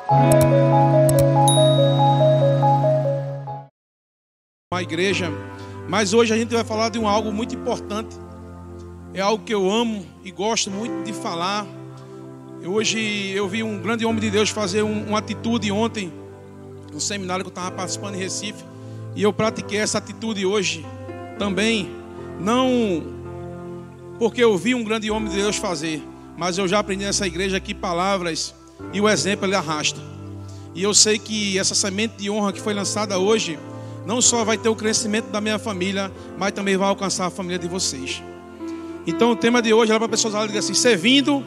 A igreja, mas hoje a gente vai falar de algo muito importante. É algo que eu amo e gosto muito de falar. Hoje eu vi um grande homem de Deus fazer uma atitude ontem no seminário que eu estava participando em Recife, e eu pratiquei essa atitude hoje também, não porque eu vi um grande homem de Deus fazer, mas eu já aprendi nessa igreja que palavras e o exemplo ele arrasta. E eu sei que essa semente de honra que foi lançada hoje não só vai ter o crescimento da minha família, mas também vai alcançar a família de vocês. Então o tema de hoje é para a pessoa dizer assim: servindo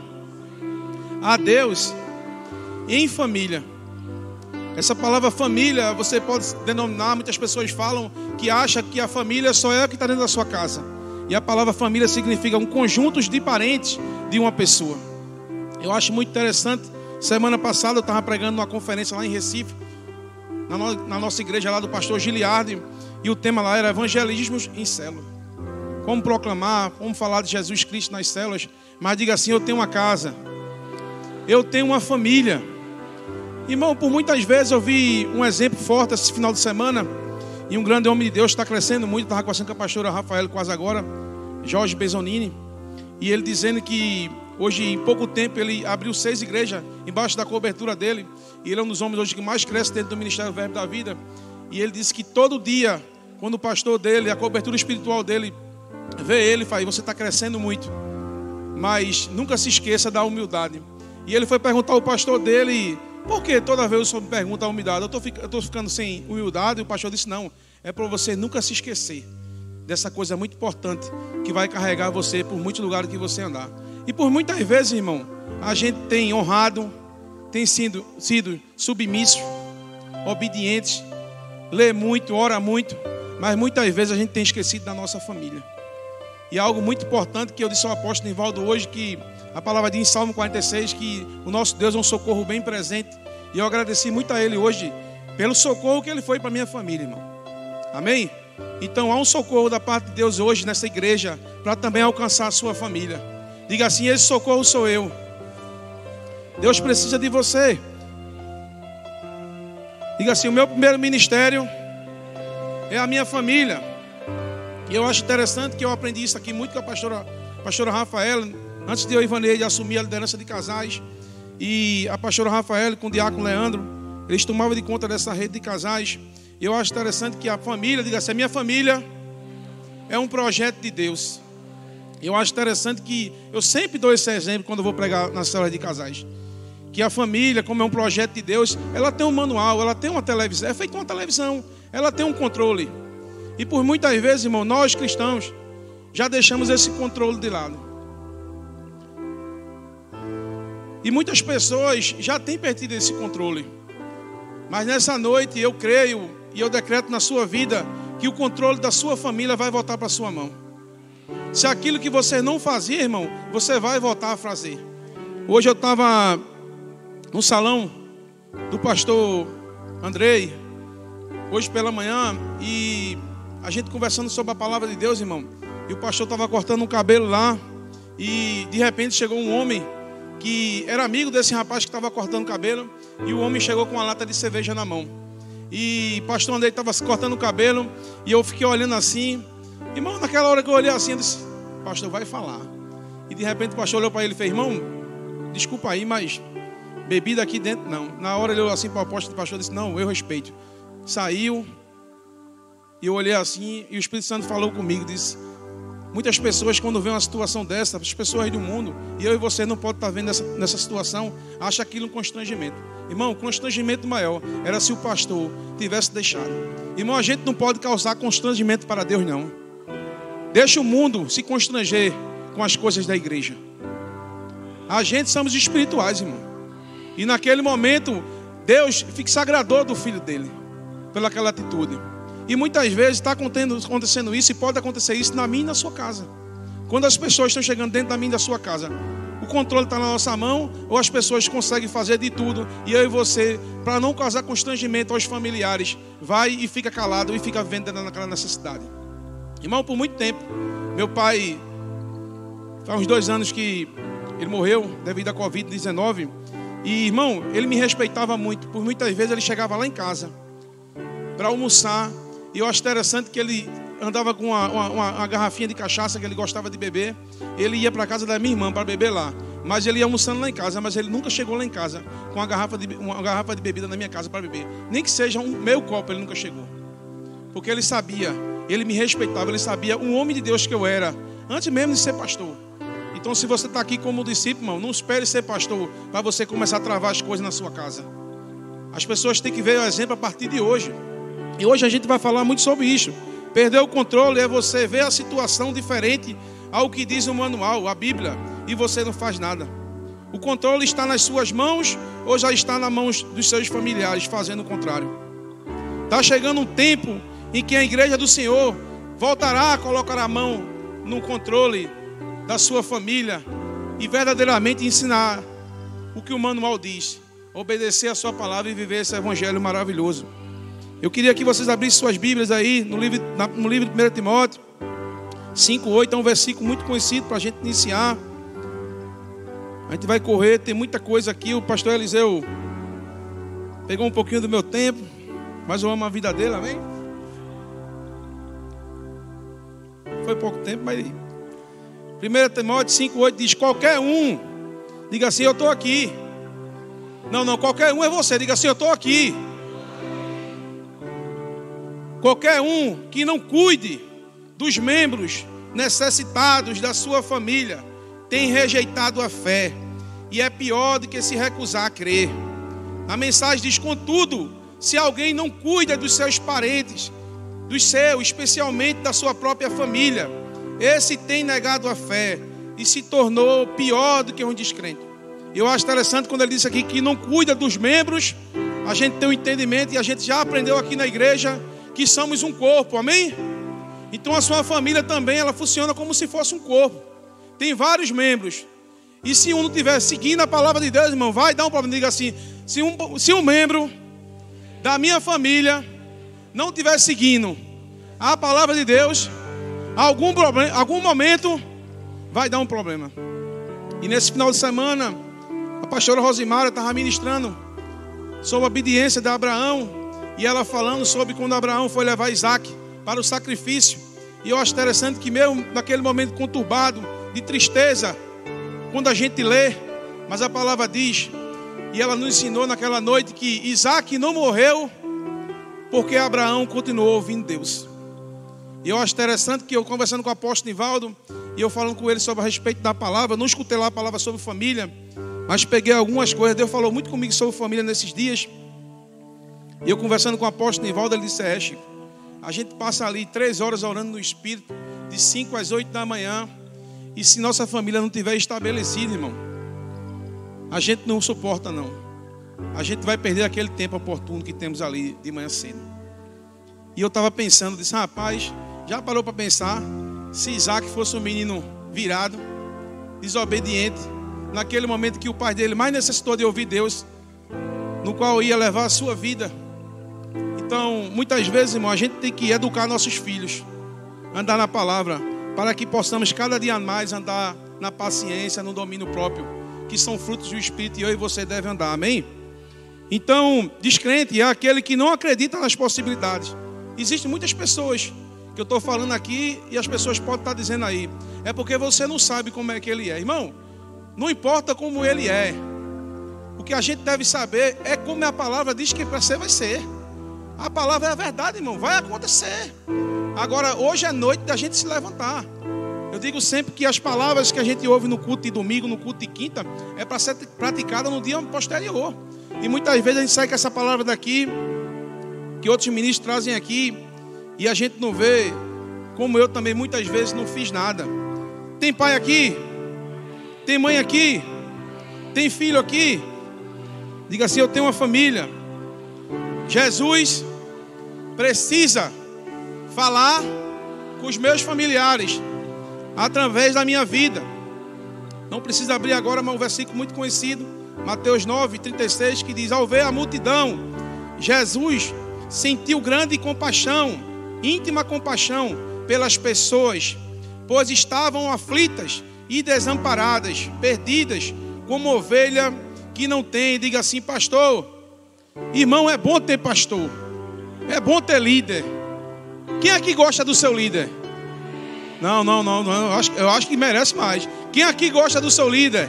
a Deus em família. Essa palavra família, você pode denominar, muitas pessoas falam que acham que a família só é o que está dentro da sua casa. E a palavra família significa um conjunto de parentes de uma pessoa. Eu acho muito interessante. Semana passada eu estava pregando numa conferência lá em Recife, na nossa igreja lá do pastor Giliardi, e o tema lá era evangelismo em célula. Como proclamar, como falar de Jesus Cristo nas células. Mas diga assim: eu tenho uma casa, eu tenho uma família. Irmão, por muitas vezes eu vi um exemplo forte esse final de semana, e um grande homem de Deus está crescendo muito. Estava conversando com a pastora Rafael quase agora, Jorge Bezonini, e ele dizendo que hoje, em pouco tempo, ele abriu 6 igrejas embaixo da cobertura dele. E ele é um dos homens hoje que mais cresce dentro do Ministério Verbo da Vida. E ele disse que todo dia, quando o pastor dele, a cobertura espiritual dele, vê ele, fala: você está crescendo muito, mas nunca se esqueça da humildade. E ele foi perguntar ao pastor dele: por que toda vez o senhor me pergunta a humildade? Eu estou ficando sem humildade? E o pastor disse: não, é para você nunca se esquecer dessa coisa muito importante que vai carregar você por muitos lugares que você andar. E por muitas vezes, irmão, a gente tem honrado, tem sido submisso, obediente, lê muito, ora muito, mas muitas vezes a gente tem esquecido da nossa família. E é algo muito importante que eu disse ao apóstolo Nivaldo hoje, que a palavra diz em Salmo 46 que o nosso Deus é um socorro bem presente. E eu agradeci muito a Ele hoje pelo socorro que Ele foi para a minha família, irmão. Amém? Então há um socorro da parte de Deus hoje nessa igreja para também alcançar a sua família. Diga assim: esse socorro sou eu. Deus precisa de você. Diga assim: o meu primeiro ministério é a minha família. E eu acho interessante que eu aprendi isso aqui muito com a pastora Rafael, antes de eu e Ivaneide assumir a liderança de casais. E a pastora Rafael com o diácono Leandro, eles tomavam de conta dessa rede de casais. E eu acho interessante que a família, diga assim: a minha família é um projeto de Deus. Eu acho interessante que eu sempre dou esse exemplo quando eu vou pregar nas células de casais, que a família, como é um projeto de Deus, ela tem um manual, ela tem uma televisão, é feito uma televisão, ela tem um controle. E por muitas vezes, irmão, nós cristãos já deixamos esse controle de lado. E muitas pessoas já têm perdido esse controle. Mas nessa noite eu creio e eu decreto na sua vida que o controle da sua família vai voltar para a sua mão. Se aquilo que você não fazia, irmão, você vai voltar a fazer. Hoje eu estava no salão do pastor Andrei, hoje pela manhã, e a gente conversando sobre a palavra de Deus, irmão. E o pastor estava cortando um cabelo lá, e de repente chegou um homem que era amigo desse rapaz que estava cortando o cabelo, e o homem chegou com uma lata de cerveja na mão. E o pastor Andrei estava cortando o cabelo, e eu fiquei olhando assim. Irmão, naquela hora que eu olhei assim, eu disse: pastor, vai falar. E de repente o pastor olhou para ele e fez: irmão, desculpa aí, mas bebida aqui dentro não. Na hora ele olhou assim para o apóstolo, o pastor disse: não, eu respeito. Saiu, e eu olhei assim, e o Espírito Santo falou comigo, disse: muitas pessoas, quando vê uma situação dessa, as pessoas do mundo, e eu e você não pode estar vendo nessa situação, acha aquilo um constrangimento. Irmão, o constrangimento maior era se o pastor tivesse deixado. Irmão, a gente não pode causar constrangimento para Deus, não. Deixa o mundo se constranger com as coisas da igreja. A gente somos espirituais, irmão. E naquele momento, Deus se agradou do filho dele, pelaquela atitude. E muitas vezes está acontecendo isso, e pode acontecer isso na minha e na sua casa. Quando as pessoas estão chegando dentro da minha e da sua casa, o controle está na nossa mão, ou as pessoas conseguem fazer de tudo, e eu e você, para não causar constrangimento aos familiares, vai e fica calado e fica vivendo naquela necessidade. Irmão, por muito tempo, meu pai, faz uns 2 anos que ele morreu devido à Covid-19, E, irmão, ele me respeitava muito. Por muitas vezes ele chegava lá em casa para almoçar. E eu acho interessante que ele andava com uma garrafinha de cachaça que ele gostava de beber. Ele ia para a casa da minha irmã para beber lá. Mas ele ia almoçando lá em casa. Mas ele nunca chegou lá em casa com uma garrafa de bebida na minha casa para beber. Nem que seja um meio copo, ele nunca chegou. Porque ele sabia, ele me respeitava, ele sabia um homem de Deus que eu era, antes mesmo de ser pastor. Então, se você está aqui como discípulo, irmão, não espere ser pastor para você começar a travar as coisas na sua casa. As pessoas têm que ver o exemplo a partir de hoje. E hoje a gente vai falar muito sobre isso. Perder o controle é você ver a situação diferente ao que diz o manual, a Bíblia, e você não faz nada. O controle está nas suas mãos ou já está nas mãos dos seus familiares fazendo o contrário. Está chegando um tempo em que a igreja do Senhor voltará a colocar a mão no controle da sua família e verdadeiramente ensinar o que o manual diz, obedecer a sua palavra e viver esse evangelho maravilhoso. Eu queria que vocês abrissem suas Bíblias aí no livro de 1 Timóteo 5:8, é um versículo muito conhecido para a gente iniciar. A gente vai correr, tem muita coisa aqui. O pastor Eliseu pegou um pouquinho do meu tempo, mas eu amo a vida dele, amém? Foi pouco tempo, mas 1 Timóteo 5:8 diz: qualquer um, diga assim, eu estou aqui. Não, qualquer um é você, diga assim, eu estou aqui. Qualquer um que não cuide dos membros necessitados da sua família tem rejeitado a fé, e é pior do que se recusar a crer. A mensagem diz: contudo, se alguém não cuida dos seus parentes, dos seus, especialmente da sua própria família, esse tem negado a fé e se tornou pior do que um descrente. Eu acho interessante quando ele disse aqui que não cuida dos membros. A gente tem um entendimento e a gente já aprendeu aqui na igreja que somos um corpo, amém? Então a sua família também, ela funciona como se fosse um corpo. Tem vários membros. E se um não estiver seguindo a palavra de Deus, irmão, vai dar um problema. Diga assim, se um membro da minha família não estiver seguindo a palavra de Deus, algum momento vai dar um problema. E nesse final de semana, a pastora Rosimara estava ministrando sobre a obediência de Abraão, e ela falando sobre quando Abraão foi levar Isaac para o sacrifício. E eu acho interessante que mesmo naquele momento conturbado, de tristeza, quando a gente lê, mas a palavra diz, e ela nos ensinou naquela noite, que Isaac não morreu porque Abraão continuou ouvindo Deus. E eu acho interessante que eu conversando com o apóstolo Nivaldo, e eu falando com ele sobre a respeito da palavra, eu não escutei lá a palavra sobre família, mas peguei algumas coisas. Deus falou muito comigo sobre família nesses dias. E eu conversando com o apóstolo Nivaldo, ele disse: Chico, a gente passa ali 3 horas orando no Espírito, de 5 às 8 da manhã, e se nossa família não estiver estabelecida, irmão, a gente não suporta não. A gente vai perder aquele tempo oportuno que temos ali de manhã cedo. E eu estava pensando, disse: rapaz, já parou para pensar se Isaac fosse um menino virado, desobediente, naquele momento que o pai dele mais necessitou de ouvir Deus, no qual ia levar a sua vida. Então, muitas vezes, irmão, a gente tem que educar nossos filhos, andar na palavra, para que possamos cada dia mais andar na paciência, no domínio próprio, que são frutos do Espírito, e eu e você devem andar, amém? Então, descrente é aquele que não acredita nas possibilidades. Existem muitas pessoas que eu estou falando aqui, e as pessoas podem estar dizendo aí: é porque você não sabe como é que ele é. Irmão, não importa como ele é, o que a gente deve saber é como a palavra diz que para ser vai ser. A palavra é a verdade, irmão, vai acontecer. Agora, hoje é noite da gente se levantar. Eu digo sempre que as palavras que a gente ouve no culto de domingo, no culto de quinta, é para ser praticada no dia posterior. E muitas vezes a gente sai com essa palavra daqui, que outros ministros trazem aqui, e a gente não vê, como eu também muitas vezes não fiz nada. Tem pai aqui? Tem mãe aqui? Tem filho aqui? Diga assim: eu tenho uma família. Jesus precisa falar com os meus familiares através da minha vida. Não precisa abrir agora, mas um versículo muito conhecido, Mateus 9:36, que diz: ao ver a multidão, Jesus sentiu grande compaixão, íntima compaixão pelas pessoas, pois estavam aflitas e desamparadas, perdidas como ovelha que não tem, diga assim: pastor, irmão, é bom ter pastor, é bom ter líder. Quem aqui gosta do seu líder? Não, eu acho que merece mais. Quem aqui gosta do seu líder?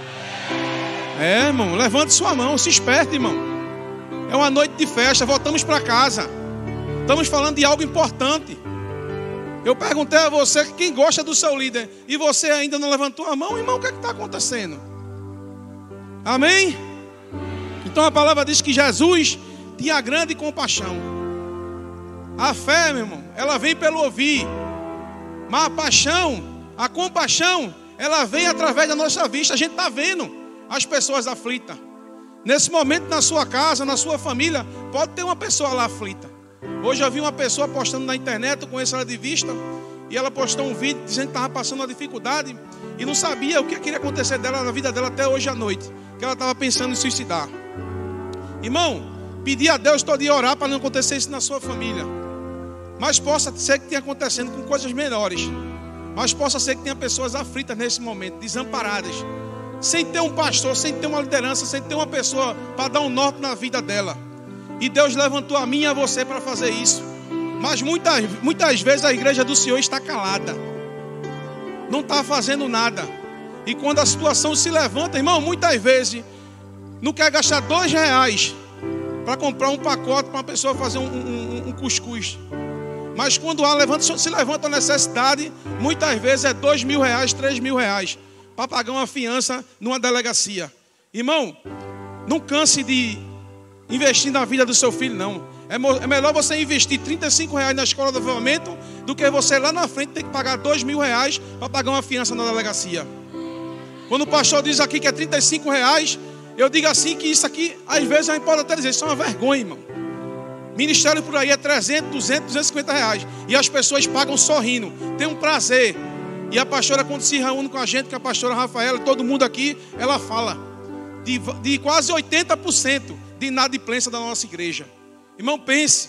É, irmão, levante sua mão, se esperte, irmão. É uma noite de festa, voltamos para casa. Estamos falando de algo importante. Eu perguntei a você quem gosta do seu líder e você ainda não levantou a mão, irmão, o que é que está acontecendo? Amém? Então a palavra diz que Jesus tinha grande compaixão. A fé, meu irmão, ela vem pelo ouvir. Mas a paixão, a compaixão, ela vem através da nossa vista. A gente está vendo as pessoas aflitas. Nesse momento, na sua casa, na sua família, pode ter uma pessoa lá aflita. Hoje eu vi uma pessoa postando na internet, eu conheço ela de vista, e ela postou um vídeo dizendo que estava passando uma dificuldade e não sabia o que iria acontecer dela na vida dela até hoje à noite, que ela estava pensando em suicidar. Irmão, pedir a Deus todo dia orar para não acontecer isso na sua família. Mas possa ser que tenha acontecendo com coisas melhores. Mas possa ser que tenha pessoas aflitas nesse momento, desamparadas, sem ter um pastor, sem ter uma liderança, sem ter uma pessoa para dar um norte na vida dela. E Deus levantou a mim e a você para fazer isso. Mas muitas vezes a igreja do Senhor está calada, não está fazendo nada. E quando a situação se levanta, irmão, muitas vezes não quer gastar R$2 para comprar um pacote para uma pessoa fazer um cuscuz. Mas quando se levanta a necessidade, muitas vezes é R$2.000, R$3.000 para pagar uma fiança numa delegacia. Irmão, não canse de investir na vida do seu filho, não. É melhor você investir R$35 na escola de desenvolvimento do que você lá na frente ter que pagar R$2.000 para pagar uma fiança na delegacia. Quando o pastor diz aqui que é R$35, eu digo assim que isso aqui, às vezes a gente pode até dizer, isso é uma vergonha, irmão. Ministério por aí é 300, 200, 250 reais. E as pessoas pagam sorrindo. Tem um prazer. E a pastora, quando se reúne com a gente, que a pastora Rafaela, todo mundo aqui, ela fala de quase 80% de inadimplência da nossa igreja. Irmão, pense.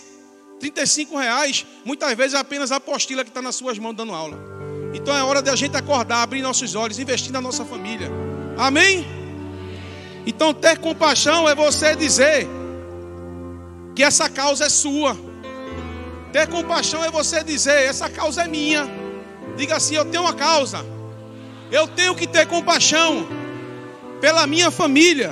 R$35, muitas vezes é apenas a apostila que está nas suas mãos dando aula. Então é hora de a gente acordar, abrir nossos olhos, investir na nossa família. Amém? Então ter compaixão é você dizer que essa causa é sua. Ter compaixão é você dizer, essa causa é minha. Diga assim, eu tenho uma causa. Eu tenho que ter compaixão pela minha família.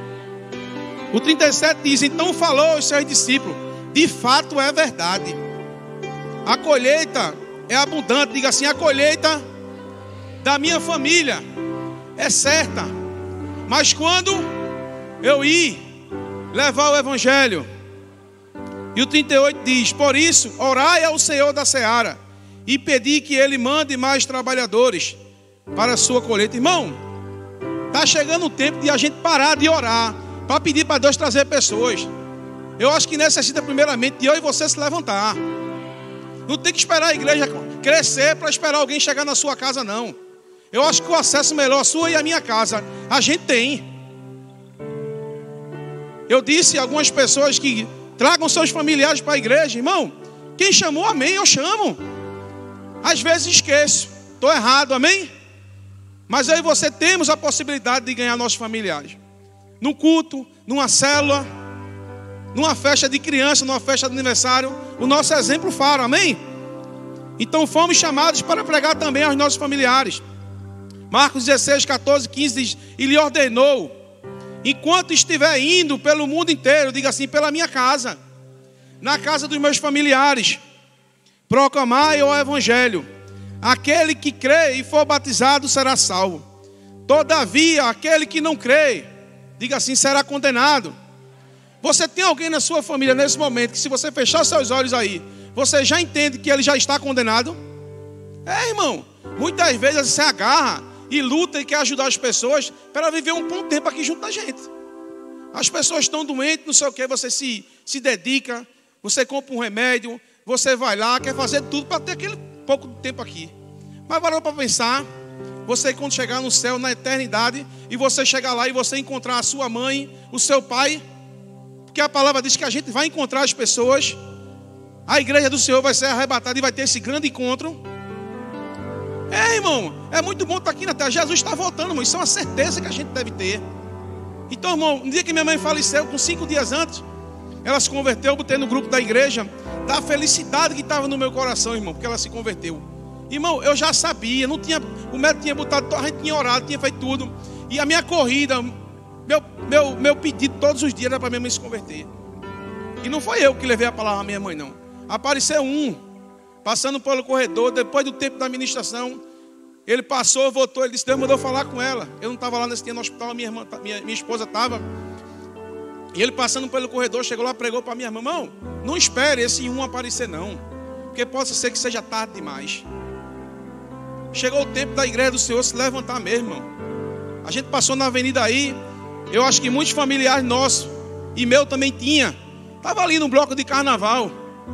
O 37 diz, então falou aos seus discípulos, de fato é verdade. A colheita é abundante. Diga assim, a colheita da minha família é certa. Mas quando eu ir levar o evangelho, e o 38 diz, por isso, orai ao Senhor da seara e pedi que Ele mande mais trabalhadores para a sua colheita. Irmão, está chegando o tempo de a gente parar de orar para pedir para Deus trazer pessoas. Eu acho que necessita primeiramente de eu e você se levantar. Não tem que esperar a igreja crescer para esperar alguém chegar na sua casa, não. Eu acho que o acesso melhor, a sua e a minha casa, a gente tem. Eu disse a algumas pessoas que tragam seus familiares para a igreja. Irmão, quem chamou, amém, eu chamo. Às vezes esqueço, estou errado, amém? Mas eu e você temos a possibilidade de ganhar nossos familiares. Num culto, numa célula, numa festa de criança, numa festa de aniversário. O nosso exemplo fala, amém? Então fomos chamados para pregar também aos nossos familiares. Marcos 16, 14, 15 diz, e lhe ordenou, enquanto estiver indo pelo mundo inteiro, diga assim, pela minha casa, na casa dos meus familiares, proclamai o evangelho. Aquele que crê e for batizado será salvo. Todavia, aquele que não crê, diga assim, será condenado. Você tem alguém na sua família nesse momento que se você fechar seus olhos aí, você já entende que ele já está condenado? É, irmão, muitas vezes você agarra e luta e quer ajudar as pessoas para viver um bom tempo aqui junto da gente. As pessoas estão doentes, não sei o que, você se dedica, você compra um remédio, você vai lá, quer fazer tudo para ter aquele pouco de tempo aqui. Mas parou para pensar, você quando chegar no céu, na eternidade, e você chegar lá e você encontrar a sua mãe, o seu pai, porque a palavra diz que a gente vai encontrar as pessoas, a igreja do Senhor vai ser arrebatada e vai ter esse grande encontro. É, irmão, é muito bom estar aqui na terra. Jesus está voltando, irmão. Isso é uma certeza que a gente deve ter. Então, irmão, no dia que minha mãe faleceu, com 5 dias antes, ela se converteu, eu botei no grupo da igreja, da felicidade que estava no meu coração, irmão, porque ela se converteu. Irmão, eu já sabia, não tinha, o médico tinha botado, a gente tinha orado, tinha feito tudo. E a minha corrida, meu pedido todos os dias era para minha mãe se converter. E não foi eu que levei a palavra à minha mãe, não. Apareceu passando pelo corredor, depois do tempo da ministração, ele passou, voltou, ele disse, Deus mandou falar com ela. Eu não estava lá nesse dia no hospital, minha esposa estava. E ele passando pelo corredor, chegou lá, pregou para minha irmã, irmão, não espere esse aparecer não, porque possa ser que seja tarde demais. Chegou o tempo da igreja do Senhor se levantar mesmo, irmão. A gente passou na avenida aí, eu acho que muitos familiares nossos, e meu também tinha, estava ali no bloco de carnaval.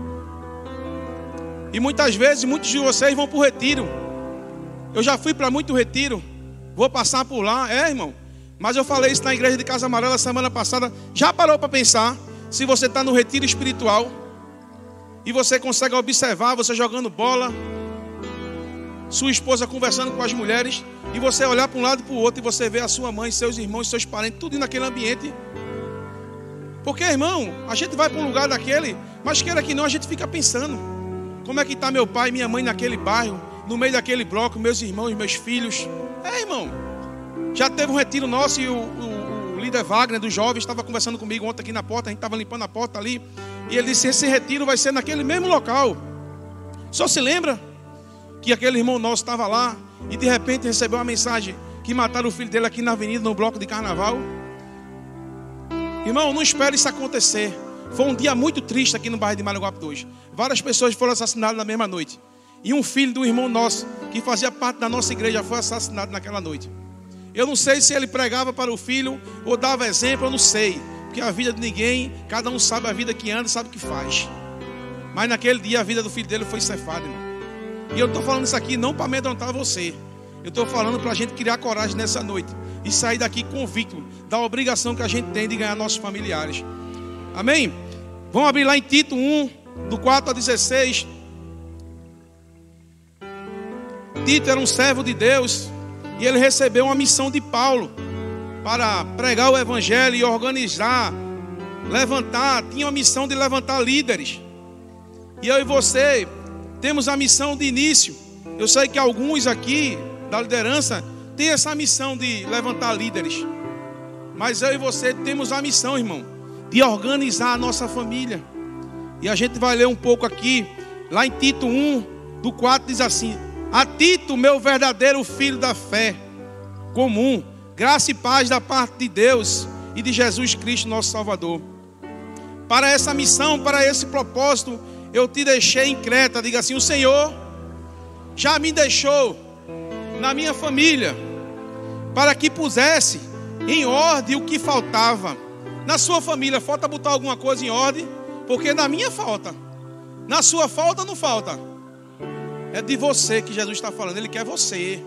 E muitas vezes, muitos de vocês vão para o retiro. Eu já fui para muito retiro, vou passar por lá, irmão. Mas eu falei isso na igreja de Casa Amarela semana passada. Já parou para pensar, se você está no retiro espiritual, e você consegue observar, você jogando bola, sua esposa conversando com as mulheres, e você olhar para um lado e para o outro, e você vê a sua mãe, seus irmãos, seus parentes, tudo naquele ambiente. Porque, irmão, a gente vai para um lugar daquele, mas queira que não, a gente fica pensando, como é que está meu pai e minha mãe naquele bairro, no meio daquele bloco, meus irmãos, meus filhos. Irmão, já teve um retiro nosso, e o líder Wagner dos jovens estava conversando comigo ontem aqui na porta, a gente estava limpando a porta ali, e ele disse, esse retiro vai ser naquele mesmo local. Só se lembra que aquele irmão nosso estava lá, e de repente recebeu uma mensagem, que mataram o filho dele aqui na avenida, no bloco de carnaval. Irmão, não espere isso acontecer. Foi um dia muito triste aqui no bairro de Maranguape 2. Várias pessoas foram assassinadas na mesma noite. E um filho do irmão nosso, que fazia parte da nossa igreja, foi assassinado naquela noite. Eu não sei se ele pregava para o filho, ou dava exemplo, eu não sei. Porque a vida de ninguém, cada um sabe a vida que anda, sabe o que faz. Mas naquele dia a vida do filho dele foi ceifada, irmão. E eu estou falando isso aqui não para amedrontar você. Eu estou falando para a gente criar coragem nessa noite. E sair daqui convicto da obrigação que a gente tem de ganhar nossos familiares. Amém? Vamos abrir lá em Tito 1, do 4 a 16. Tito era um servo de Deus, e ele recebeu uma missão de Paulo para pregar o evangelho e organizar, levantar. Tinha uma missão de levantar líderes. E eu e você temos a missão de início. Eu sei que alguns aqui da liderança têm essa missão de levantar líderes, mas eu e você temos a missão, irmão, de organizar a nossa família. E a gente vai ler um pouco aqui, lá em Tito 1, do 4, diz assim: a Tito, meu verdadeiro filho da fé comum, graça e paz da parte de Deus e de Jesus Cristo, nosso Salvador. Para essa missão, para esse propósito, eu te deixei em Creta. Diga assim: o Senhor já me deixou na minha família, para que pusesse em ordem o que faltava. Na sua família falta botar alguma coisa em ordem? Porque na minha falta. Na sua falta não falta. É de você que Jesus está falando. Ele quer você.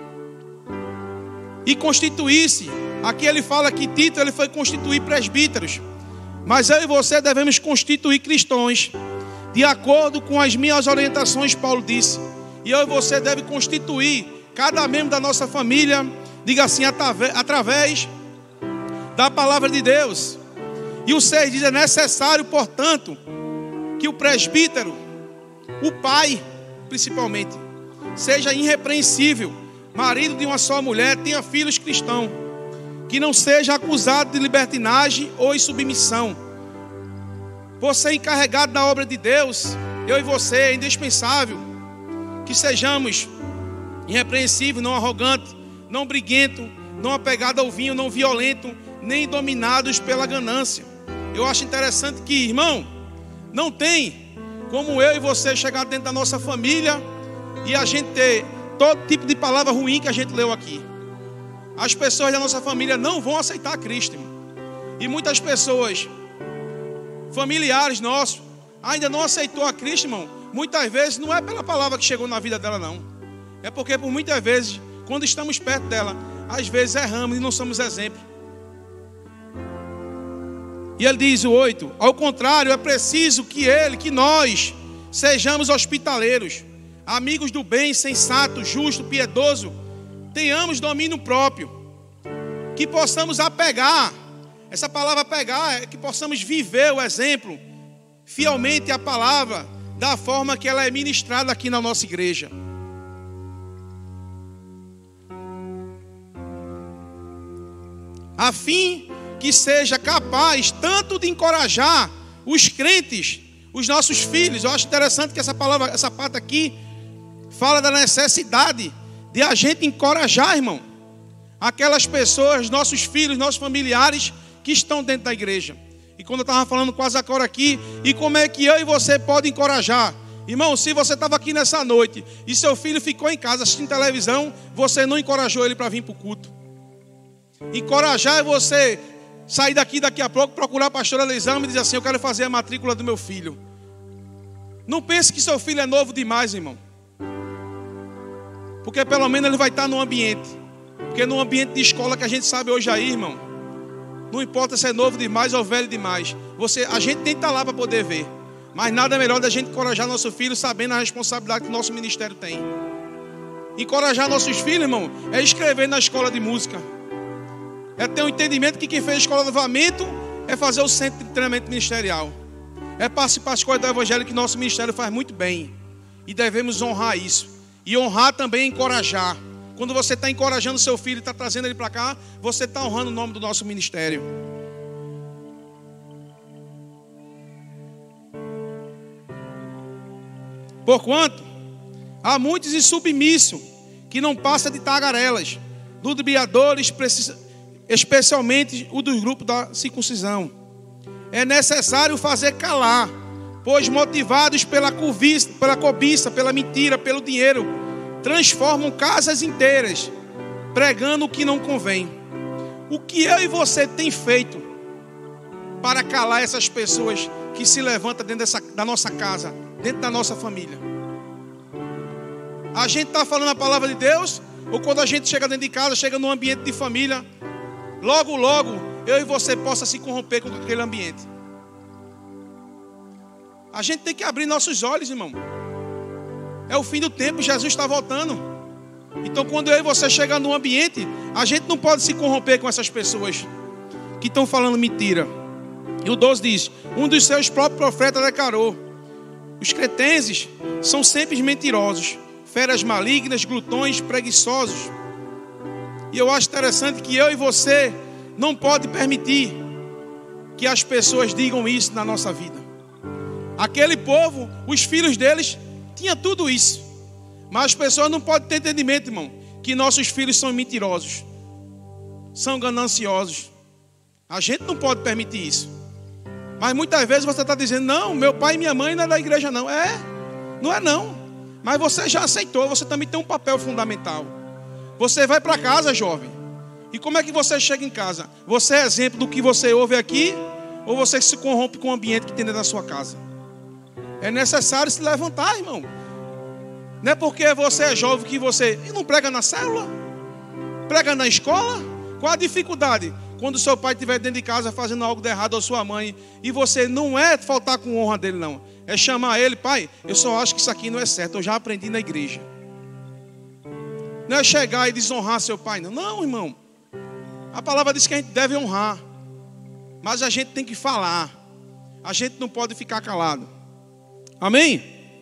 E constituir-se. Aqui ele fala que Tito ele foi constituir presbíteros. Mas eu e você devemos constituir cristãos, de acordo com as minhas orientações, Paulo disse. E eu e você devem constituir cada membro da nossa família, diga assim, através da palavra de Deus. E o 6 diz: é necessário, portanto, que o presbítero, o pai principalmente, seja irrepreensível, marido de uma só mulher, tenha filhos cristãos, que não seja acusado de libertinagem ou insubmissão. Você é encarregado da obra de Deus, eu e você, é indispensável que sejamos irrepreensíveis, não arrogantes, não briguentos, não apegados ao vinho, não violentos, nem dominados pela ganância. Eu acho interessante que, irmão, não tem como eu e você chegar dentro da nossa família e a gente ter todo tipo de palavra ruim que a gente leu aqui. As pessoas da nossa família não vão aceitar Cristo, irmão. E muitas pessoas, familiares nossos, ainda não aceitou a Cristo, irmão. Muitas vezes não é pela palavra que chegou na vida dela, não. É porque por muitas vezes, quando estamos perto dela, às vezes erramos e não somos exemplo. E ele diz o 8: ao contrário, é preciso que nós sejamos hospitaleiros, amigos do bem, sensato, justo, piedoso, tenhamos domínio próprio, que possamos apegar Essa palavra pegar é que possamos viver o exemplo, fielmente a palavra, da forma que ela é ministrada aqui na nossa igreja. A fim que seja capaz tanto de encorajar os crentes, os nossos filhos. Eu acho interessante que essa palavra, essa parte aqui, fala da necessidade de a gente encorajar, irmão, aquelas pessoas, nossos filhos, nossos familiares que estão dentro da igreja. E quando eu estava falando com a Zacora aqui, e como é que eu e você podem encorajar? Irmão, se você estava aqui nessa noite e seu filho ficou em casa assistindo televisão, você não encorajou ele para vir para o culto. Encorajar é você sair daqui a pouco, procurar a pastora Leisama e dizer assim: eu quero fazer a matrícula do meu filho. Não pense que seu filho é novo demais, irmão. Porque pelo menos ele vai estar no ambiente. Porque no ambiente de escola que a gente sabe hoje aí, irmão, não importa se é novo demais ou velho demais, a gente tem que estar lá para poder ver. Mas nada melhor da gente encorajar nosso filho sabendo a responsabilidade que o nosso ministério tem. Encorajar nossos filhos, irmão, é escrever na escola de música. É ter um entendimento que quem fez a escola de avamento é fazer o centro de treinamento ministerial. É participar das coisas do evangelho que nosso ministério faz muito bem. E devemos honrar isso. E honrar também é encorajar. Quando você está encorajando seu filho e está trazendo ele para cá, você está honrando o nome do nosso ministério. Porquanto há muitos insubmissos que não passam de tagarelas, ludibriadores, especialmente o dos grupos da circuncisão. É necessário fazer calar, pois motivados pela cobiça, pela mentira, pelo dinheiro, transformam casas inteiras, pregando o que não convém. O que eu e você tem feito para calar essas pessoas que se levantam dentro da nossa casa, dentro da nossa família? A gente está falando a palavra de Deus, ou quando a gente chega dentro de casa, chega num ambiente de família, logo eu e você possa se corromper com aquele ambiente? A gente tem que abrir nossos olhos, irmão. É o fim do tempo, Jesus está voltando. Então quando eu e você chegar num ambiente, a gente não pode se corromper com essas pessoas que estão falando mentira. E o 12 diz: um dos seus próprios profetas declarou: os cretenses são sempre mentirosos, feras malignas, glutões, preguiçosos. E eu acho interessante que eu e você não pode permitir que as pessoas digam isso na nossa vida. Aquele povo, os filhos deles tinha tudo isso. Mas as pessoas não podem ter entendimento, irmão, que nossos filhos são mentirosos, são gananciosos. A gente não pode permitir isso. Mas muitas vezes você está dizendo: não, meu pai e minha mãe não é da igreja não. Não é não. Mas você já aceitou, você também tem um papel fundamental. Você vai para casa, jovem. E como é que você chega em casa? Você é exemplo do que você ouve aqui? Ou você se corrompe com o ambiente que tem dentro da sua casa? É necessário se levantar, irmão. Não é porque você é jovem que você não prega na célula, prega na escola. Qual a dificuldade? Quando seu pai estiver dentro de casa fazendo algo de errado, ou sua mãe, e você não é faltar com honra dele, não. É chamar ele: pai, eu só acho que isso aqui não é certo, eu já aprendi na igreja. Não é chegar e desonrar seu pai, não. Não, irmão. A palavra diz que a gente deve honrar, mas a gente tem que falar. A gente não pode ficar calado. Amém?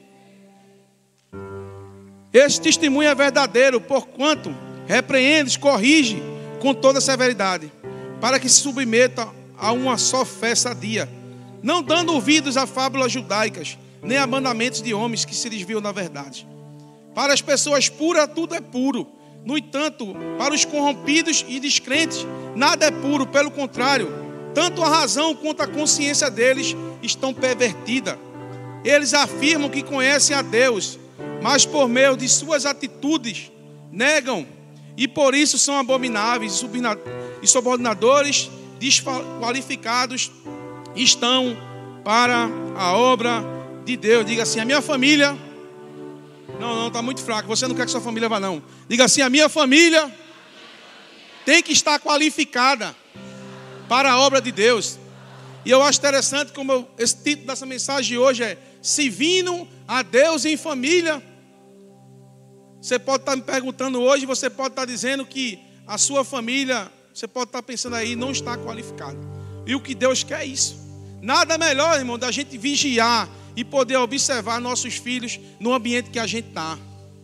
Esse testemunho é verdadeiro, porquanto repreende, corrige com toda severidade, para que se submeta a uma só fé sadia, não dando ouvidos a fábulas judaicas, nem a mandamentos de homens que se desviam da verdade. Para as pessoas puras, tudo é puro. No entanto, para os corrompidos e descrentes, nada é puro. Pelo contrário, tanto a razão quanto a consciência deles estão pervertidas. Eles afirmam que conhecem a Deus, mas por meio de suas atitudes negam, e por isso são abomináveis e subordinadores, desqualificados, estão para a obra de Deus. Diga assim: a minha família... Não, está muito fraco. Você não quer que sua família vá, não. Diga assim: a minha família tem que estar qualificada para a obra de Deus. E eu acho interessante como esse título dessa mensagem de hoje é: servindo a Deus em família. Você pode estar me perguntando hoje, você pode estar dizendo que a sua família, você pode estar pensando aí, não está qualificada. E o que Deus quer é isso. Nada melhor, irmão, da gente vigiar e poder observar nossos filhos no ambiente que a gente está.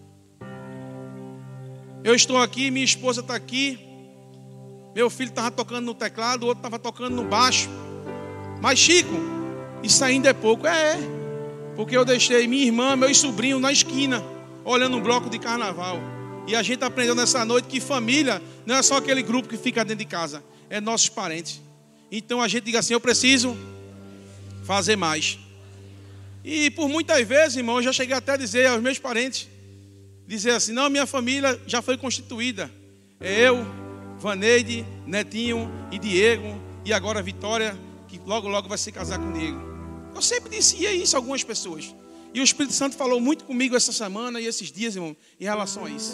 Eu estou aqui, minha esposa está aqui. Meu filho estava tocando no teclado, o outro estava tocando no baixo. Mas Chico, isso ainda é pouco. Porque eu deixei minha irmã, meus sobrinhos na esquina, olhando um bloco de carnaval. E a gente aprendeu nessa noite que família não é só aquele grupo que fica dentro de casa, é nossos parentes. Então a gente diga assim, eu preciso fazer mais. E por muitas vezes, irmão, eu já cheguei até a dizer aos meus parentes, dizer assim, não, minha família já foi constituída. É eu, Vaneide, Netinho e Diego, e agora Vitória, que logo logo vai se casar comigo. Eu sempre dizia isso a algumas pessoas. E o Espírito Santo falou muito comigo essa semana e esses dias, irmão, em relação a isso.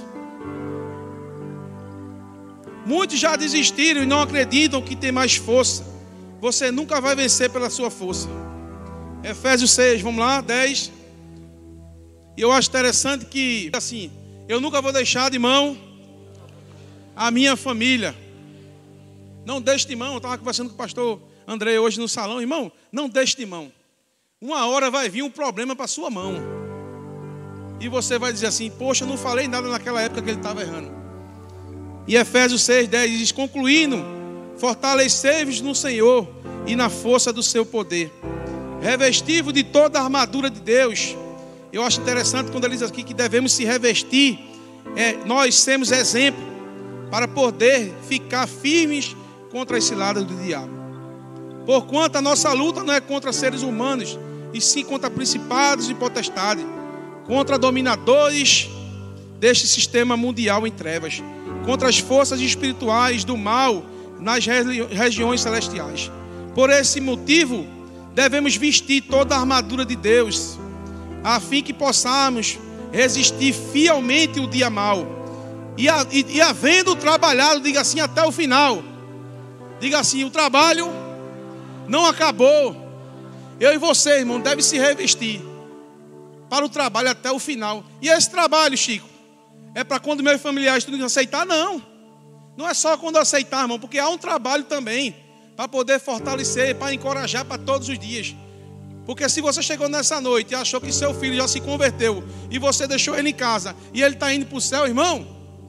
Muitos já desistiram e não acreditam que tem mais força. Você nunca vai vencer pela sua força. Efésios 6, vamos lá, 10. E eu acho interessante que, assim, eu nunca vou deixar de mão a minha família. Não deixe de mão. Eu estava conversando com o pastor André hoje no salão. Irmão, não deixe de mão. Uma hora vai vir um problema para a sua mão. E você vai dizer assim, poxa, eu não falei nada naquela época que ele estava errando. E Efésios 6, 10 diz, concluindo, fortalecei-vos no Senhor e na força do seu poder. Revesti-vos de toda a armadura de Deus. Eu acho interessante quando ele diz aqui que devemos se revestir. Nós sermos exemplo para poder ficar firmes contra as ciladas do diabo. Porquanto a nossa luta não é contra seres humanos, e sim contra principados e potestades, contra dominadores deste sistema mundial em trevas, contra as forças espirituais do mal nas regiões celestiais. Por esse motivo, devemos vestir toda a armadura de Deus, a fim que possamos resistir fielmente o dia mau. E havendo trabalhado, diga assim, até o final. Diga assim, o trabalho não acabou. Eu e você, irmão, deve se revestir para o trabalho até o final. E esse trabalho, Chico, é para quando meus familiares tudo aceitar? Não. Não é só quando aceitar, irmão, porque há um trabalho também para poder fortalecer, para encorajar para todos os dias. Porque se você chegou nessa noite e achou que seu filho já se converteu e você deixou ele em casa e ele está indo para o céu, irmão,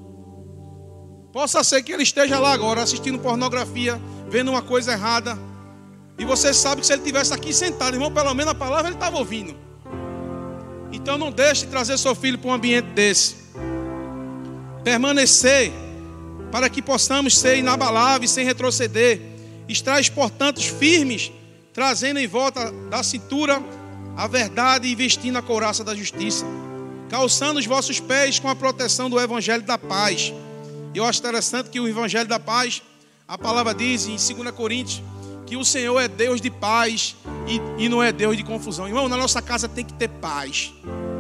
possa ser que ele esteja lá agora assistindo pornografia, vendo uma coisa errada. E você sabe que se ele estivesse aqui sentado, irmão, pelo menos a palavra ele estava ouvindo. Então não deixe de trazer seu filho para um ambiente desse. Permanecer para que possamos ser inabaláveis sem retroceder. Estais, portanto, firmes, trazendo em volta da cintura a verdade e vestindo a couraça da justiça, calçando os vossos pés com a proteção do evangelho da paz. Eu acho interessante que o evangelho da paz, a palavra diz em 2 Coríntios, que o Senhor é Deus de paz e não é Deus de confusão. Irmão, na nossa casa tem que ter paz.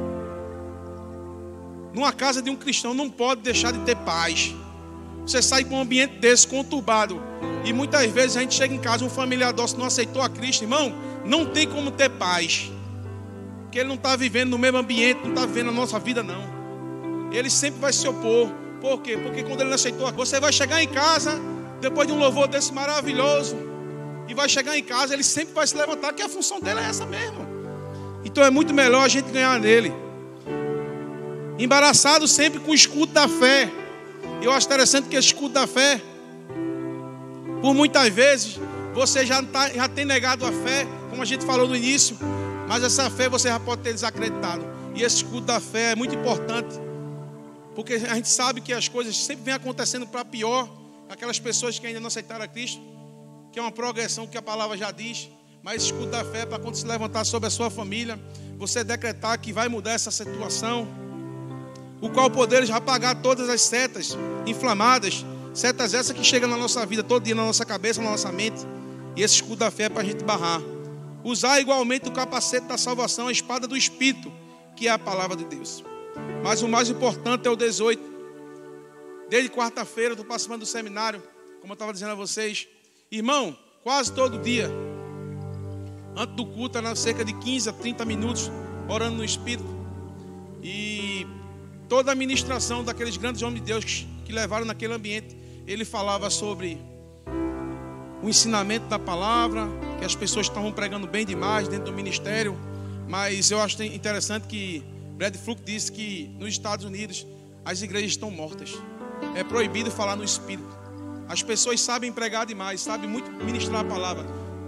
Numa casa de um cristão não pode deixar de ter paz. Você sai com um ambiente desse conturbado e muitas vezes a gente chega em casa, um familiar nosso não aceitou a Cristo, irmão, não tem como ter paz. Porque ele não está vivendo no mesmo ambiente, não está vivendo a nossa vida, não. Ele sempre vai se opor. Por quê? Porque quando ele não aceitou, você vai chegar em casa, depois de um louvor desse maravilhoso, e vai chegar em casa, ele sempre vai se levantar, que a função dele é essa mesmo. Então é muito melhor a gente ganhar nele. Embaraçado sempre com o escudo da fé. Eu acho interessante que esse escudo da fé, por muitas vezes, você já tem negado a fé, como a gente falou no início, mas essa fé você já pode ter desacreditado. E esse escudo da fé é muito importante, porque a gente sabe que as coisas sempre vêm acontecendo para pior. Aquelas pessoas que ainda não aceitaram a Cristo, que é uma progressão que a palavra já diz, mas esse escudo da fé é para quando se levantar sobre a sua família, você decretar que vai mudar essa situação, o qual poder já apagar todas as setas inflamadas, setas essas que chegam na nossa vida todo dia, na nossa cabeça, na nossa mente. E esse escudo da fé é para a gente barrar. Usar igualmente o capacete da salvação, a espada do Espírito, que é a palavra de Deus. Mas o mais importante é o 18. Desde quarta-feira eu estou participando do seminário, como eu estava dizendo a vocês. Irmão, quase todo dia, antes do culto, era cerca de 15 a 30 minutos, orando no Espírito. E toda a ministração daqueles grandes homens de Deus que levaram naquele ambiente, ele falava sobre o ensinamento da palavra, que as pessoas estavam pregando bem demais dentro do ministério. Mas eu acho interessante que Brad Fluke disse que nos Estados Unidos as igrejas estão mortas. É proibido falar no Espírito. As pessoas sabem pregar demais, sabem muito ministrar a palavra,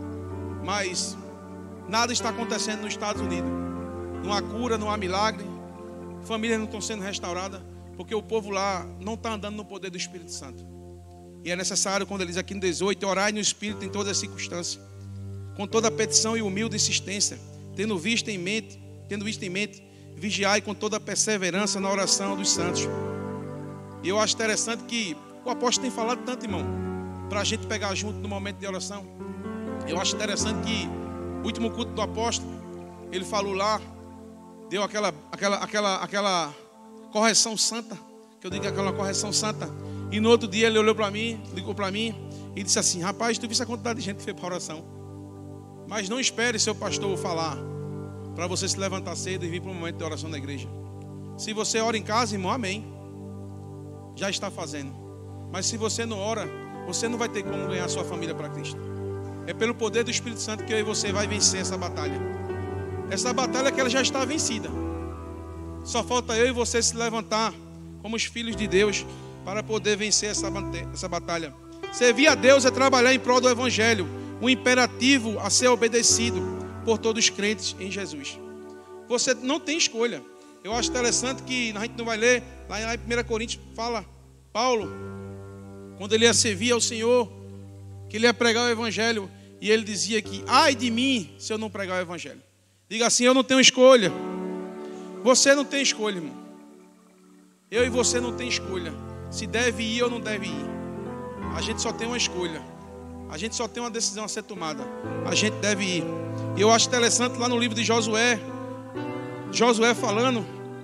mas nada está acontecendo nos Estados Unidos. Não há cura, não há milagre. Famílias não estão sendo restauradas, porque o povo lá não está andando no poder do Espírito Santo. E é necessário, quando ele diz aqui no 18, orai no Espírito em todas as circunstâncias, com toda a petição e humilde insistência, tendo visto em mente, vigiai com toda a perseverança na oração dos santos. E eu acho interessante que o apóstolo tem falado tanto, irmão, para a gente pegar junto no momento de oração. Eu acho interessante que o último culto do apóstolo, ele falou lá, deu aquela correção santa, que eu digo aquela correção santa. E no outro dia ele olhou para mim, ligou para mim e disse assim: rapaz, tu viste a quantidade de gente que foi para a oração. Mas não espere seu pastor falar para você se levantar cedo e vir para o momento de oração da igreja. Se você ora em casa, irmão, amém, já está fazendo. Mas se você não ora, você não vai ter como ganhar sua família para Cristo. É pelo poder do Espírito Santo que eu e você vai vencer essa batalha. Essa batalha que ela já está vencida. Só falta eu e você se levantar como os filhos de Deus para poder vencer essa batalha. Servir a Deus é trabalhar em prol do Evangelho, um imperativo a ser obedecido por todos os crentes em Jesus. Você não tem escolha. Eu acho interessante que a gente não vai ler, lá em 1 Coríntios fala, Paulo, quando ele ia servir ao Senhor, que ele ia pregar o Evangelho, e ele dizia que, ai de mim, se eu não pregar o Evangelho. Diga assim: eu não tenho escolha. Você não tem escolha, irmão. Eu e você não tem escolha, se deve ir ou não deve ir. A gente só tem uma escolha. A gente só tem uma decisão a ser tomada. A gente deve ir. E eu acho interessante lá no livro de Josué falando,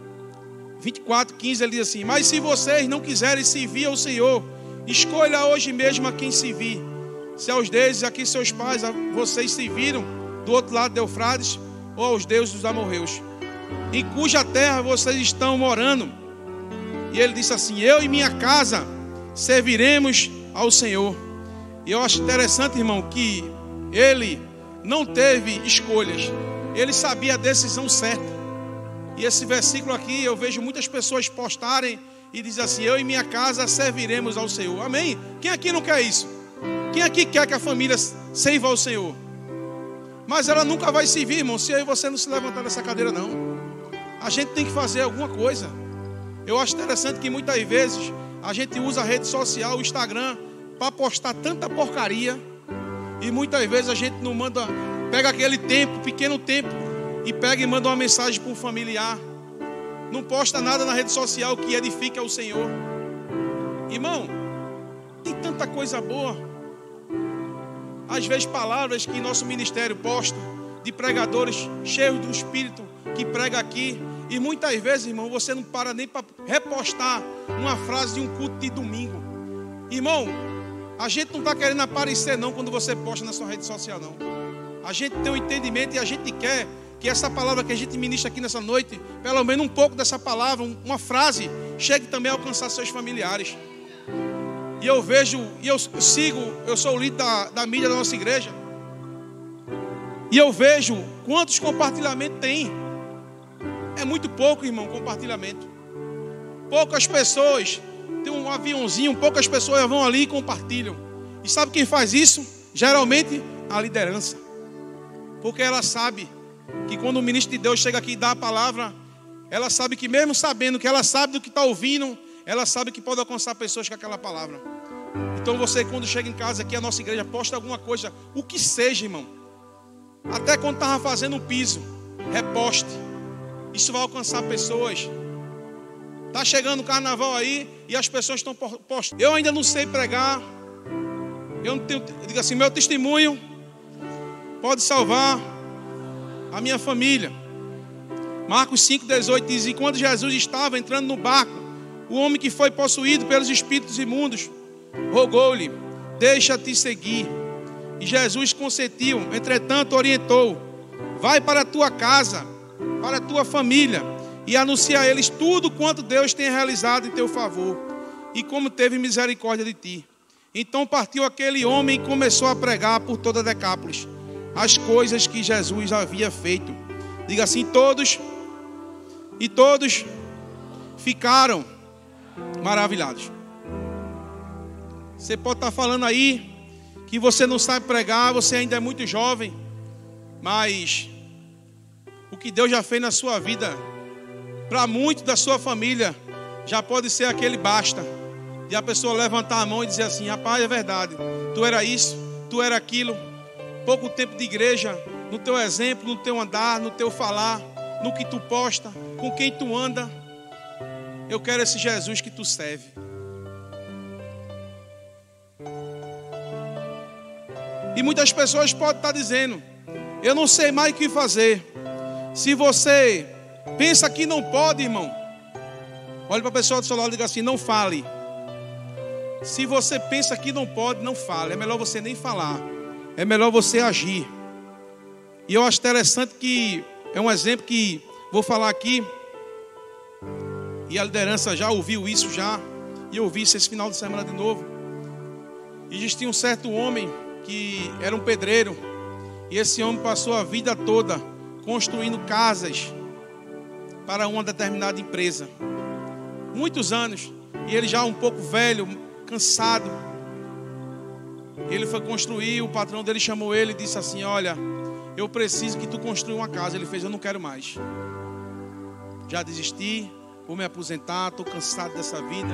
24:15, ele diz assim: mas se vocês não quiserem servir ao Senhor, escolha hoje mesmo a quem servir. Se aos deuses a que seus pais, vocês serviram do outro lado do Eufrates, ou aos deuses dos amorreus, em cuja terra vocês estão morando. E ele disse assim: eu e minha casa serviremos ao Senhor. E eu acho interessante, irmão, que ele não teve escolhas. Ele sabia a decisão certa. E esse versículo aqui, eu vejo muitas pessoas postarem e dizem assim: eu e minha casa serviremos ao Senhor. Amém? Quem aqui não quer isso? Quem aqui quer que a família sirva ao Senhor? Mas ela nunca vai servir, irmão, se eu e você não se levantar dessa cadeira, não. A gente tem que fazer alguma coisa. Eu acho interessante que muitas vezes a gente usa a rede social, o Instagram, para postar tanta porcaria. E muitas vezes a gente não manda, pega aquele tempo, pequeno tempo, e pega e manda uma mensagem para um familiar. Não posta nada na rede social que edifique ao Senhor. Irmão, tem tanta coisa boa. Às vezes palavras que nosso ministério posta, de pregadores cheios do Espírito, que prega aqui. E muitas vezes, irmão, você não para nem para repostar uma frase de um culto de domingo. Irmão, a gente não está querendo aparecer não quando você posta na sua rede social, não. A gente tem um entendimento e a gente quer que essa palavra que a gente ministra aqui nessa noite, pelo menos um pouco dessa palavra, uma frase, chegue também a alcançar seus familiares. E eu vejo, e eu sou o líder da mídia da nossa igreja, e eu vejo quantos compartilhamentos tem. É muito pouco, irmão, compartilhamento. Poucas pessoas, tem um aviãozinho, poucas pessoas vão ali e compartilham. E sabe quem faz isso? Geralmente a liderança. Porque ela sabe que quando o ministro de Deus chega aqui e dá a palavra, ela sabe que mesmo sabendo que ela sabe do que está ouvindo, ela sabe que pode alcançar pessoas com aquela palavra. Então você, quando chega em casa aqui, a nossa igreja posta alguma coisa, o que seja, irmão. Até quando estava fazendo um piso, reposte. Isso vai alcançar pessoas. Está chegando o carnaval aí e as pessoas estão postando. Eu ainda não sei pregar. Eu não tenho, diga assim, meu testemunho pode salvar a minha família. Marcos 5,18 diz: e quando Jesus estava entrando no barco, o homem que foi possuído pelos espíritos imundos rogou-lhe: deixa-te seguir. E Jesus consentiu, entretanto orientou: vai para a tua casa, para a tua família, e anuncia a eles tudo quanto Deus tem realizado em teu favor, e como teve misericórdia de ti. Então partiu aquele homem e começou a pregar por toda Decápolis as coisas que Jesus havia feito. Diga assim, todos ficaram maravilhados. Você pode estar falando aí que você não sabe pregar, você ainda é muito jovem, mas o que Deus já fez na sua vida, para muitos da sua família, já pode ser aquele basta, de a pessoa levantar a mão e dizer assim, rapaz, é verdade, tu era isso, tu era aquilo. Pouco tempo de igreja, no teu exemplo, no teu andar, no teu falar, no que tu posta, com quem tu anda. Eu quero esse Jesus que tu serve. E muitas pessoas podem estar dizendo, eu não sei mais o que fazer. Se você pensa que não pode, irmão, olhe para a pessoa do seu lado e diga assim, não fale. Se você pensa que não pode, não fale. É melhor você nem falar. É melhor você agir. E eu acho interessante que é um exemplo que vou falar aqui. E a liderança já ouviu isso já. E eu ouvi isso esse final de semana de novo. Existia um certo homem que era um pedreiro. E esse homem passou a vida toda construindo casas para uma determinada empresa. Muitos anos. E ele já um pouco velho, cansado. Ele foi construir, o patrão dele chamou ele e disse assim, olha, eu preciso que tu construa uma casa. Ele fez, eu não quero mais. Já desisti, vou me aposentar, estou cansado dessa vida.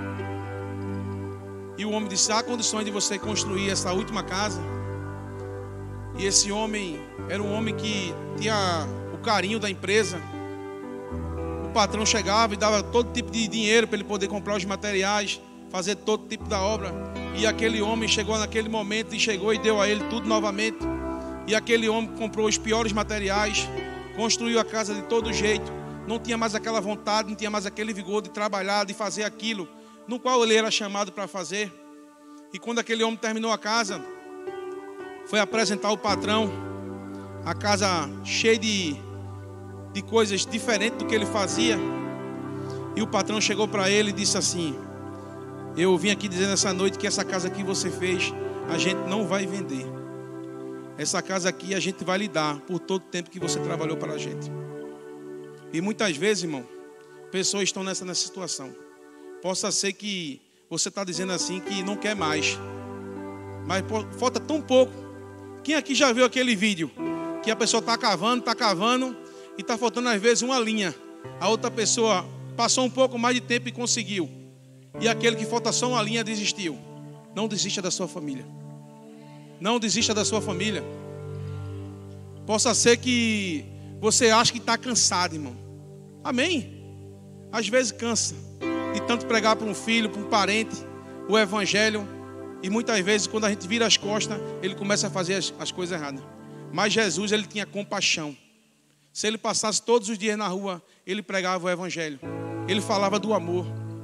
E o homem disse, há condições de você construir essa última casa? E esse homem era um homem que tinha o carinho da empresa. O patrão chegava e dava todo tipo de dinheiro para ele poder comprar os materiais, fazer todo tipo da obra. E aquele homem chegou naquele momento e chegou e deu a ele tudo novamente. E aquele homem comprou os piores materiais, construiu a casa de todo jeito. Não tinha mais aquela vontade, não tinha mais aquele vigor de trabalhar, de fazer aquilo no qual ele era chamado para fazer. E quando aquele homem terminou a casa, foi apresentar o patrão a casa cheia de coisas diferentes do que ele fazia. E o patrão chegou para ele e disse assim, eu vim aqui dizendo essa noite que essa casa que você fez, a gente não vai vender. Essa casa aqui a gente vai lhe dar por todo o tempo que você trabalhou para a gente. E muitas vezes, irmão, pessoas estão nessa situação. Possa ser que você está dizendo assim que não quer mais, mas falta tão pouco. Quem aqui já viu aquele vídeo que a pessoa está cavando e está faltando às vezes uma linha. A outra pessoa passou um pouco mais de tempo e conseguiu. E aquele que falta só uma linha desistiu. Não desista da sua família. Não desista da sua família. Possa ser que você ache que está cansado, irmão. Amém? Às vezes cansa de tanto pregar para um filho, para um parente, o evangelho. E muitas vezes quando a gente vira as costas, ele começa a fazer as coisas erradas. Mas Jesus, ele tinha compaixão. Se ele passasse todos os dias na rua, ele pregava o evangelho. Ele falava do amor.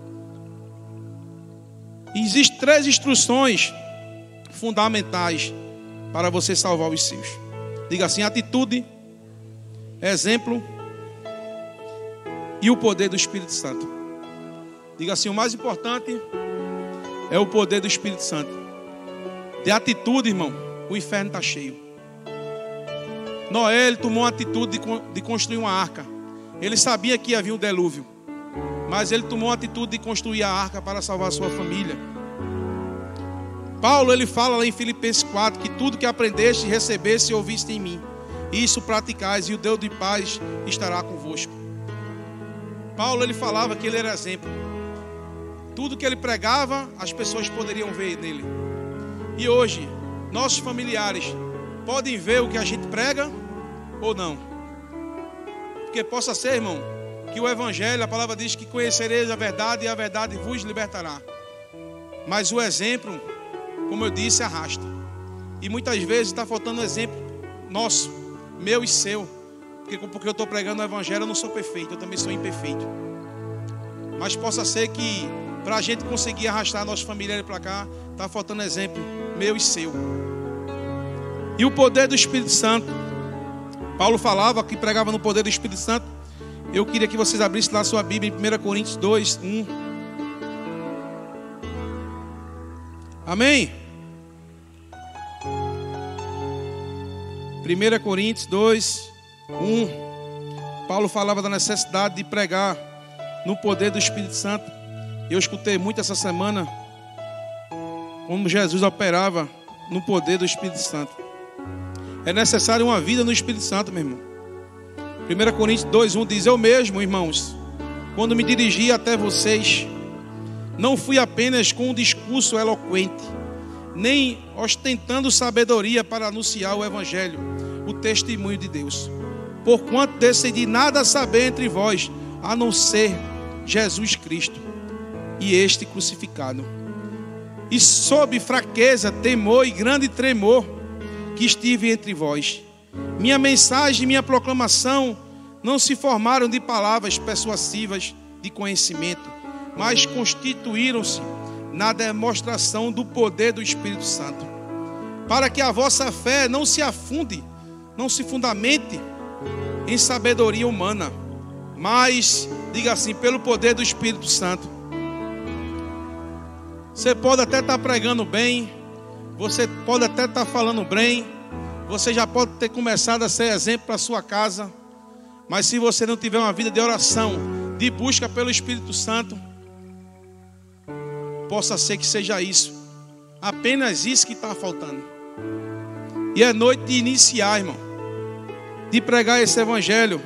E existem 3 instruções fundamentais para você salvar os seus. Diga assim, atitude, exemplo e o poder do Espírito Santo. Diga assim, o mais importante é o poder do Espírito Santo. De atitude, irmão, o inferno está cheio. Noé, ele tomou a atitude de construir uma arca. Ele sabia que havia um dilúvio, mas ele tomou a atitude de construir a arca para salvar a sua família. Paulo, ele fala lá em Filipenses 4, que tudo que aprendeste, recebeste e ouviste em mim, isso praticais, e o Deus de paz estará convosco. Paulo, ele falava que ele era exemplo. Tudo que ele pregava, as pessoas poderiam ver nele. E hoje, nossos familiares podem ver o que a gente prega ou não. Porque possa ser, irmão, que o evangelho, a palavra diz que conhecereis a verdade e a verdade vos libertará. Mas o exemplo, como eu disse, arrasta. E muitas vezes está faltando exemplo nosso, meu e seu. Porque eu estou pregando o evangelho, eu não sou perfeito, eu também sou imperfeito. Mas possa ser que para a gente conseguir arrastar nossos familiares para cá, está faltando exemplo meu e seu. E o poder do Espírito Santo. Paulo falava que pregava no poder do Espírito Santo. Eu queria que vocês abrissem lá a sua Bíblia em 1 Coríntios 2, 1. Amém? 1 Coríntios 2, 1. Paulo falava da necessidade de pregar no poder do Espírito Santo. Eu escutei muito essa semana como Jesus operava no poder do Espírito Santo. É necessário uma vida no Espírito Santo, meu irmão. 1 Coríntios 2, 1 diz: eu mesmo, irmãos, quando me dirigi até vocês, não fui apenas com um discurso eloquente, nem ostentando sabedoria para anunciar o Evangelho, o testemunho de Deus. Porquanto decidi nada saber entre vós, a não ser Jesus Cristo e este crucificado. E sob fraqueza, temor e grande tremor que estive entre vós. Minha mensagem e minha proclamação não se formaram de palavras persuasivas de conhecimento, mas constituíram-se na demonstração do poder do Espírito Santo, para que a vossa fé não se afunde, não se fundamente em sabedoria humana, mas, diga assim, pelo poder do Espírito Santo. Você pode até estar pregando bem, você pode até estar falando bem, você já pode ter começado a ser exemplo para a sua casa, mas se você não tiver uma vida de oração, de busca pelo Espírito Santo, possa ser que seja isso, apenas isso que está faltando. E é noite de iniciar, irmão, de pregar esse Evangelho.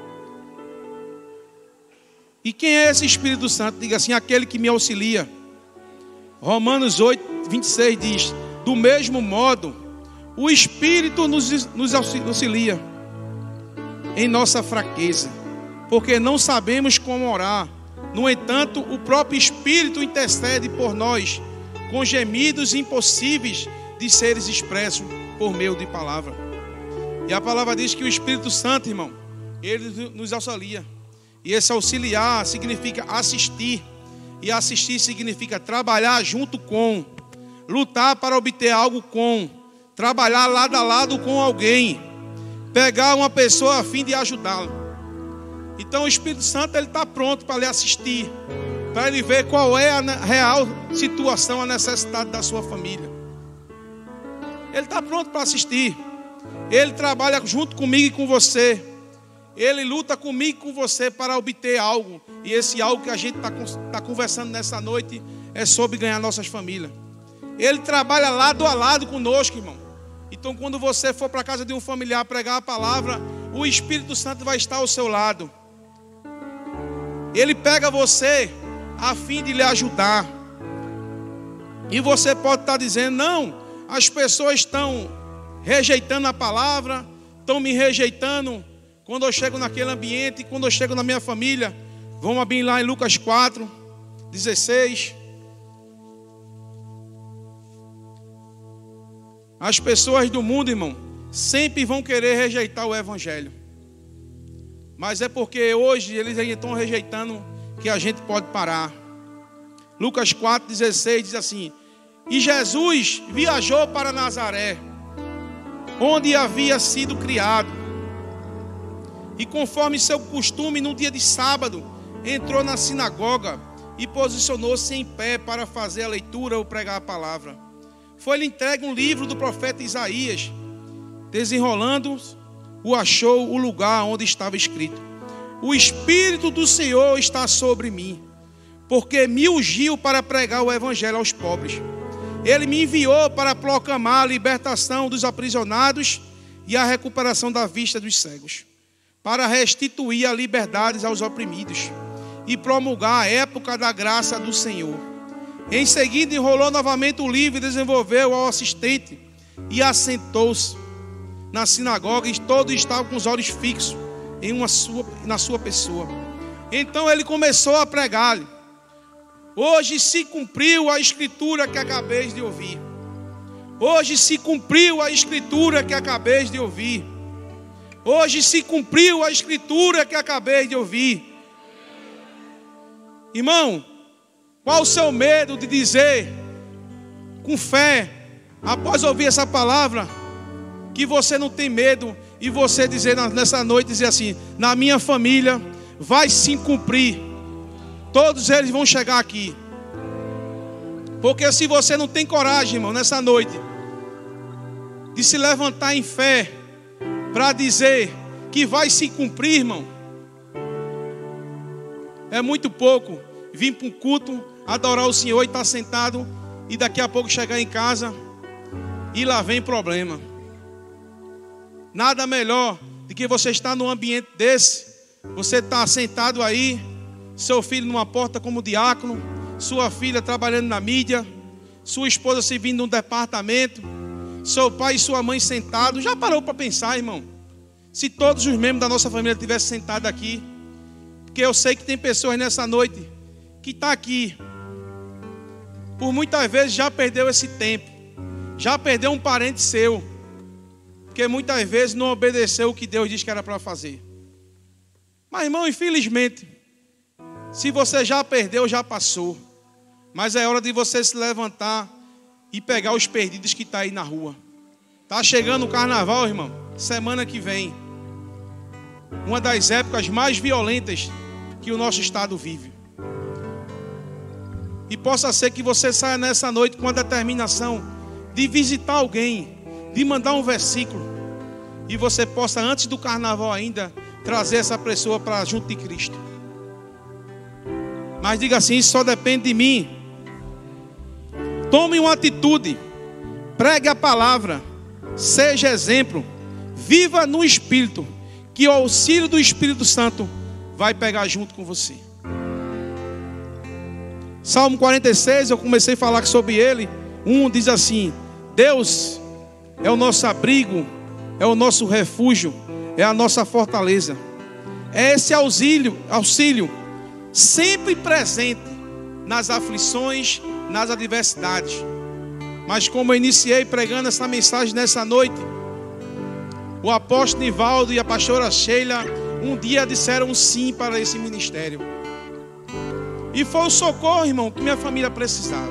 E quem é esse Espírito Santo? Diga assim: aquele que me auxilia. Romanos 8, 26 diz: do mesmo modo, o Espírito nos auxilia em nossa fraqueza, porque não sabemos como orar. No entanto, o próprio Espírito intercede por nós com gemidos impossíveis de seres expressos por meio de palavra. E a palavra diz que o Espírito Santo, irmão, ele nos auxilia. E esse auxiliar significa assistir. E assistir significa trabalhar junto com, lutar para obter algo com, trabalhar lado a lado com alguém, pegar uma pessoa a fim de ajudá-la. Então o Espírito Santo ele está pronto para lhe assistir, para ele ver qual é a real situação, a necessidade da sua família. Ele está pronto para assistir. Ele trabalha junto comigo e com você. Ele luta comigo e com você para obter algo. E esse algo que a gente está conversando nessa noite é sobre ganhar nossas famílias. Ele trabalha lado a lado conosco, irmão. Então quando você for para a casa de um familiar pregar a palavra, o Espírito Santo vai estar ao seu lado. Ele pega você a fim de lhe ajudar. E você pode estar dizendo: não, as pessoas estão rejeitando a palavra, estão me rejeitando quando eu chego naquele ambiente, quando eu chego na minha família. Vamos abrir lá em Lucas 4, 16. As pessoas do mundo, irmão, sempre vão querer rejeitar o Evangelho. Mas é porque hoje eles ainda estão rejeitando que a gente pode parar. Lucas 4, 16 diz assim: e Jesus viajou para Nazaré, onde havia sido criado. E conforme seu costume, no dia de sábado, entrou na sinagoga e posicionou-se em pé para fazer a leitura ou pregar a palavra. Foi-lhe entregue um livro do profeta Isaías. Desenrolando, o achou o lugar onde estava escrito: o Espírito do Senhor está sobre mim, porque me ungiu para pregar o Evangelho aos pobres. Ele me enviou para proclamar a libertação dos aprisionados e a recuperação da vista dos cegos, para restituir a liberdade aos oprimidos e promulgar a época da graça do Senhor. Em seguida, enrolou novamente o livro e desenvolveu ao assistente e assentou-se na sinagoga, e todos estavam com os olhos fixos na sua pessoa. Então ele começou a pregar-lhe: hoje se cumpriu a escritura que acabei de ouvir. Hoje se cumpriu a escritura que acabei de ouvir. Hoje se cumpriu a escritura que acabei de ouvir. Irmão, qual o seu medo de dizer com fé, após ouvir essa palavra, que você não tem medo, e você dizer nessa noite, dizer assim: na minha família vai se cumprir, todos eles vão chegar aqui. Porque se você não tem coragem, irmão, nessa noite, de se levantar em fé, para dizer que vai se cumprir, irmão, é muito pouco vir para um culto, adorar o Senhor e estar sentado, e daqui a pouco chegar em casa, e lá vem problema. Nada melhor do que você estar num ambiente desse, você estar sentado aí, seu filho numa porta como diácono, sua filha trabalhando na mídia, sua esposa servindo num departamento, seu pai e sua mãe sentados. Já parou para pensar, irmão? Se todos os membros da nossa família tivessem sentado aqui, porque eu sei que tem pessoas nessa noite que está aqui, por muitas vezes já perdeu esse tempo, já perdeu um parente seu, porque muitas vezes não obedeceu o que Deus disse que era para fazer. Mas, irmão, infelizmente, se você já perdeu, já passou. Mas é hora de você se levantar e pegar os perdidos que estão aí na rua. Está chegando o carnaval, irmão, semana que vem. Uma das épocas mais violentas que o nosso estado vive. E possa ser que você saia nessa noite com a determinação de visitar alguém, de mandar um versículo, e você possa, antes do carnaval ainda, trazer essa pessoa para junto de Cristo. Mas diga assim: isso só depende de mim. Tome uma atitude, pregue a palavra, seja exemplo, viva no Espírito, que o auxílio do Espírito Santo vai pegar junto com você. Salmo 46, eu comecei a falar sobre ele. Diz assim: Deus é o nosso abrigo, é o nosso refúgio, é a nossa fortaleza. É esse auxílio sempre presente nas aflições, nas adversidades. Mas como eu iniciei pregando essa mensagem nessa noite, o apóstolo Nivaldo e a pastora Sheila um dia disseram sim para esse ministério. E foi o socorro, irmão, que minha família precisava.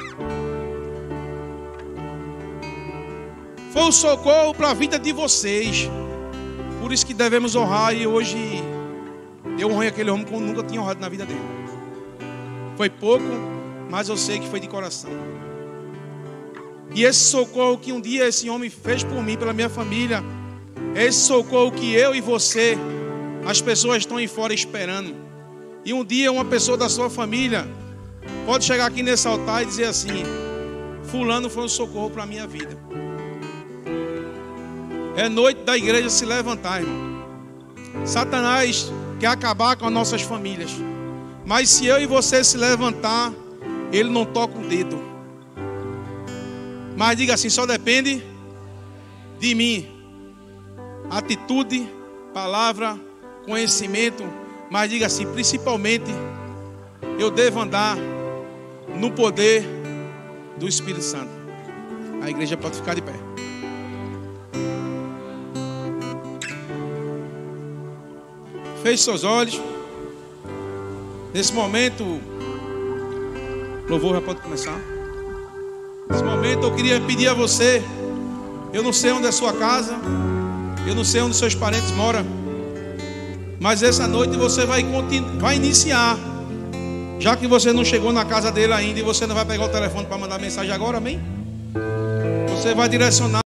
Foi o socorro para a vida de vocês. Por isso que devemos honrar. E hoje eu honrei aquele homem como nunca tinha honrado na vida dele. Foi pouco, mas eu sei que foi de coração. E esse socorro que um dia esse homem fez por mim, pela minha família, é esse socorro que eu e você, as pessoas estão aí fora esperando. E um dia uma pessoa da sua família pode chegar aqui nesse altar e dizer assim: fulano foi um socorro para a minha vida. É noite da igreja se levantar, irmão. Satanás quer acabar com as nossas famílias, mas se eu e você se levantar, ele não toca um dedo. Mas diga assim: só depende de mim. Atitude, palavra, conhecimento. Mas diga assim: principalmente eu devo andar no poder do Espírito Santo. A igreja pode ficar de pé. Feche seus olhos. Nesse momento, o louvor já pode começar. Nesse momento eu queria pedir a você, eu não sei onde é a sua casa, eu não sei onde seus parentes moram, mas essa noite você vai iniciar. Já que você não chegou na casa dele ainda e você não vai pegar o telefone para mandar mensagem agora, amém? Você vai direcionar